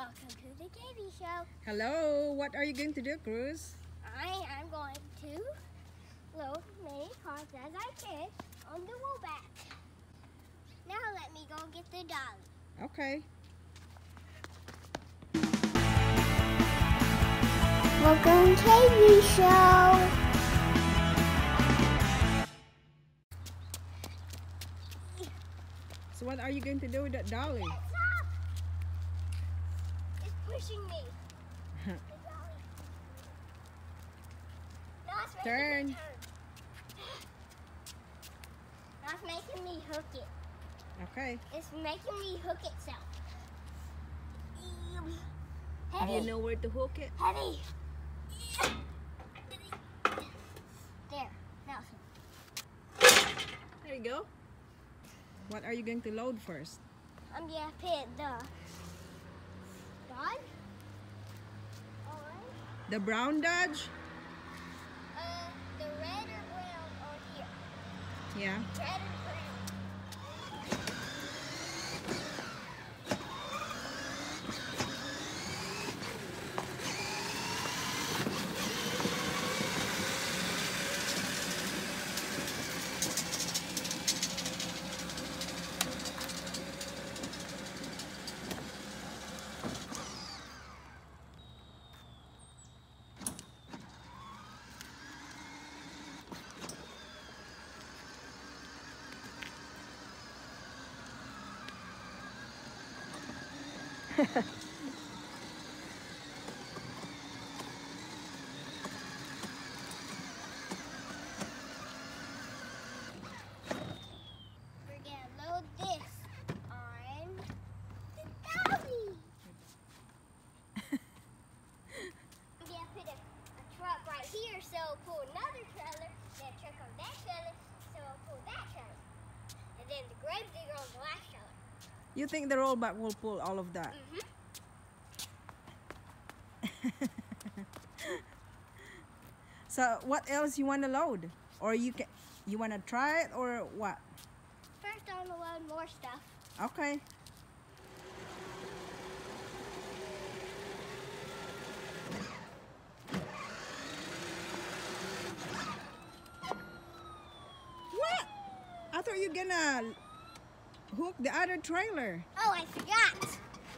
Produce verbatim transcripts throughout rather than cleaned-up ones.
welcome to the K V show. Hello, what are you going to do, Kruz? I am going to load many cars as I can on the rollback. Now let me go get the dolly. Okay. Welcome K V show. So what are you going to do with that dolly? It's up. It's pushing me. The dolly. Now it's making Turn. me turn. Now it's making me hook it. Okay. It's making me hook itself. Do Heavy. you know where to hook it? Heavy. There. Now. There you go. What are you going to load first? I'm gonna put the Dodge. Orange. The brown Dodge? Uh, the red or brown on here. Yeah. Red or brown. We're gonna load this on the dolly. I'm gonna put a, a truck right here, so it'll pull another trailer, then a truck on that trailer, so it'll pull that trailer, and then the grave digger on the last trailer. You think the rollback will pull all of that? Mm-hmm. So what else you want to load? Or you can, you want to try it or what? First, I want to load more stuff. Okay. What? I thought you were gonna hook the other trailer. Oh, I forgot.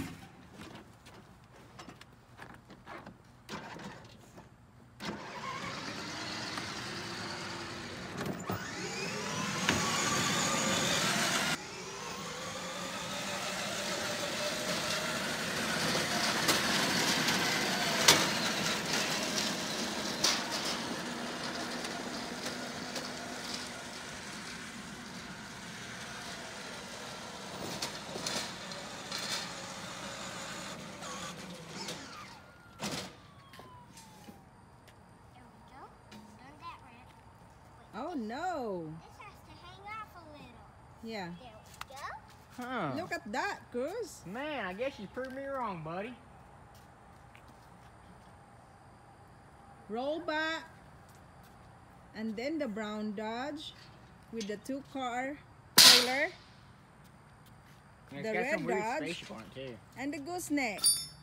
Oh no. This has to hang off a little. Yeah. There we go. Huh. Look at that, Kruz. Man, I guess you proved me wrong, buddy. Roll back. And then the brown Dodge with the two car trailer. And The it's got red some weird Dodge. spaceship on it too. And the gooseneck.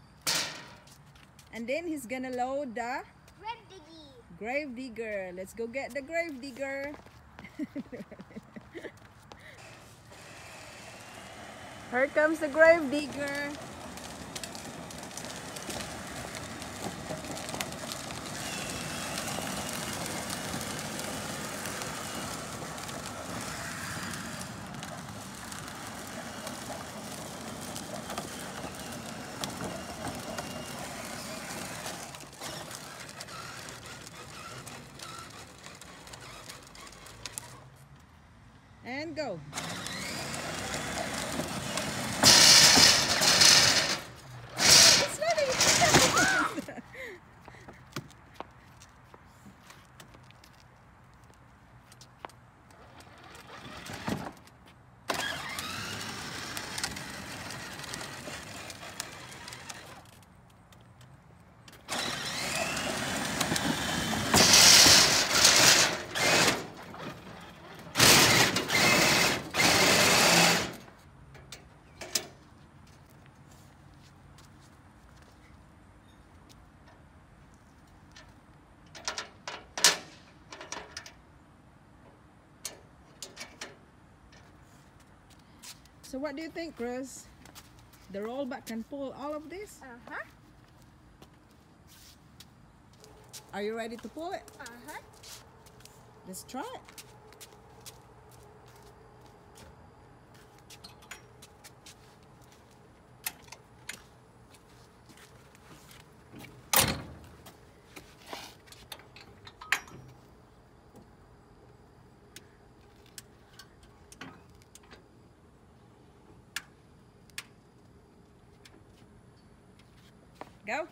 And then he's gonna load the Grave diggy. grave digger. Let's go get the grave digger. Here comes the grave digger. And go. It's not even So what do you think, Kruz? The rollback can pull all of this? Uh-huh. Are you ready to pull it? Uh-huh. Let's try it. Go.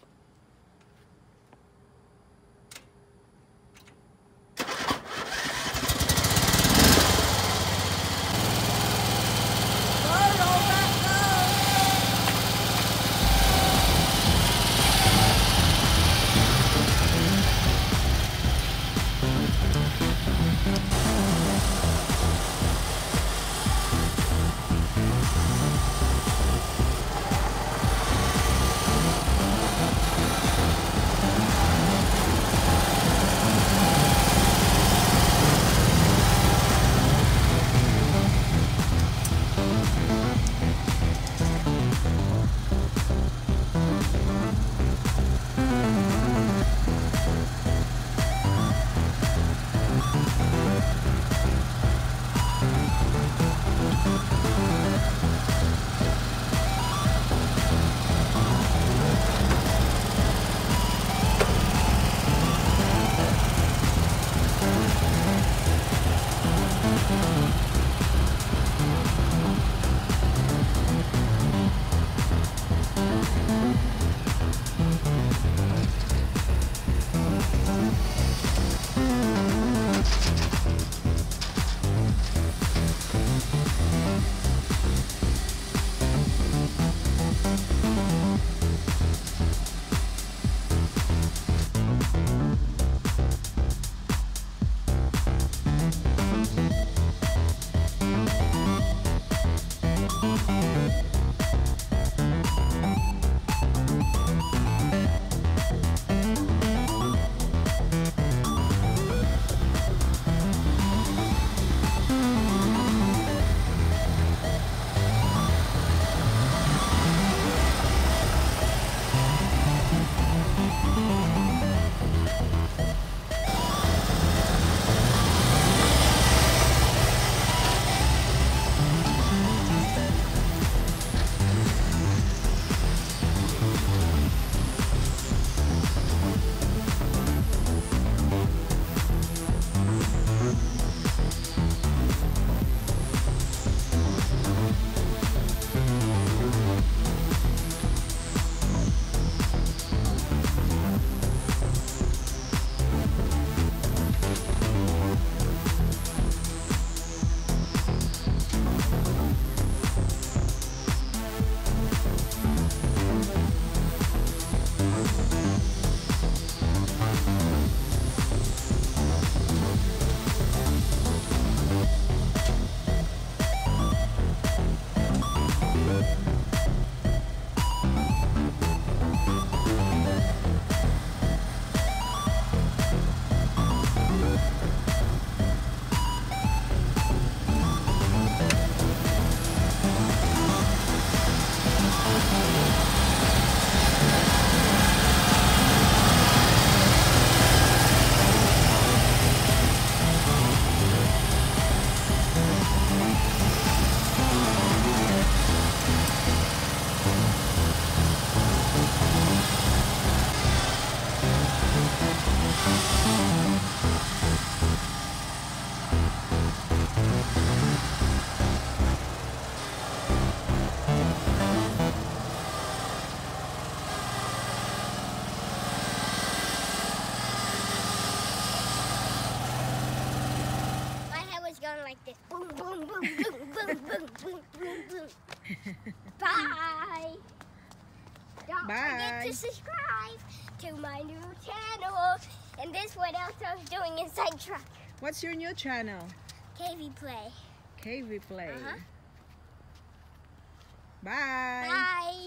like this. Boom, boom, boom, boom, boom, boom, boom, boom, boom. Bye. Don't Bye. forget to subscribe to my new channel. And this what else I was doing inside truck. What's your new channel? K V Play. K V Play. Uh-huh. Bye. Bye.